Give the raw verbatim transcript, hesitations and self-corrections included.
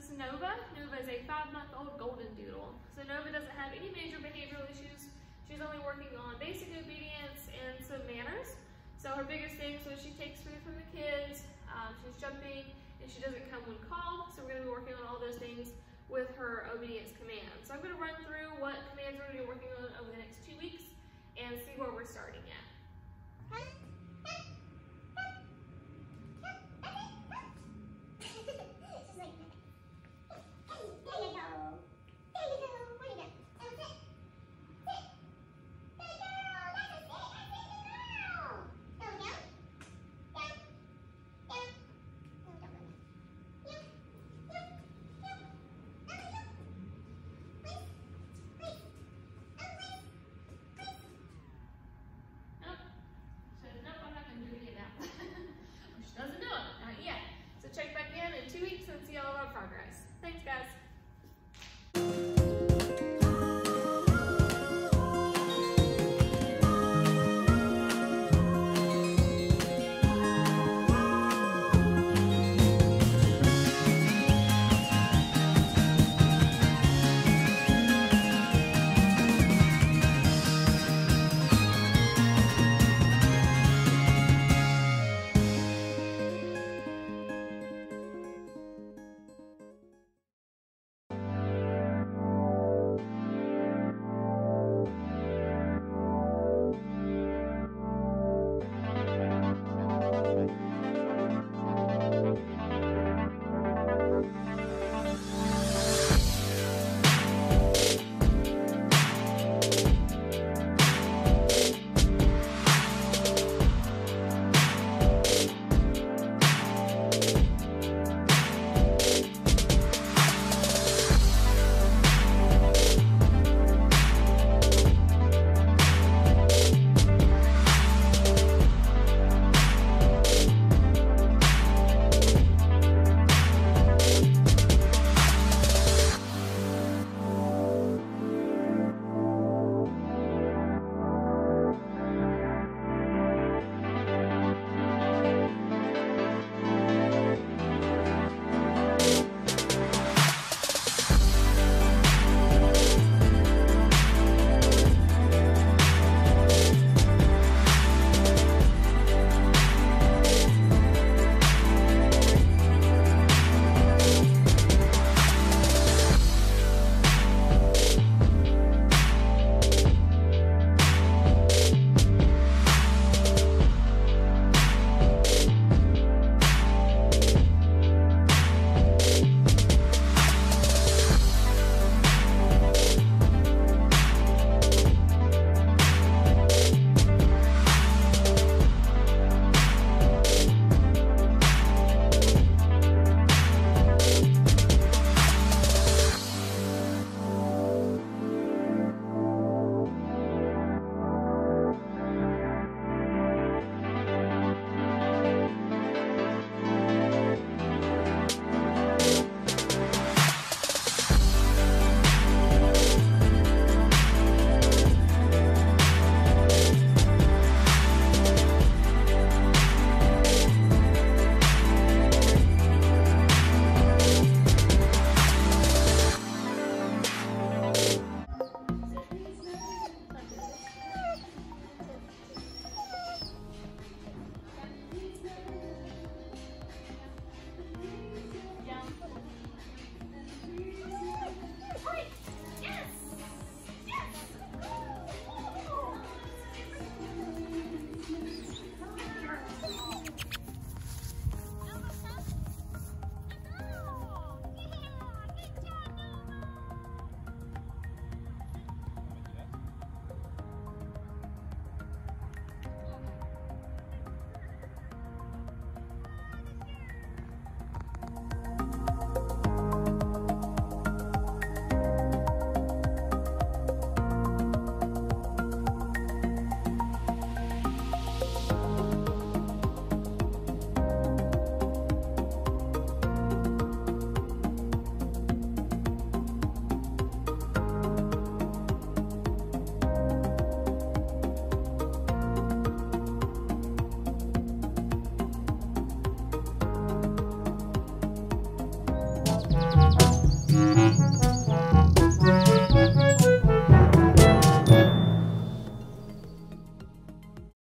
is Nova. Nova is a five-month-old Goldendoodle. So Nova doesn't have any major behavioral issues. She's only working on basic obedience and some manners. So her biggest things when she takes food from the kids, um, she's jumping, and she doesn't come when called. So we're going to be working on all those things with her obedience commands. So I'm going to run through what commands we're going to be working on over the next two weeks and see where we're starting at.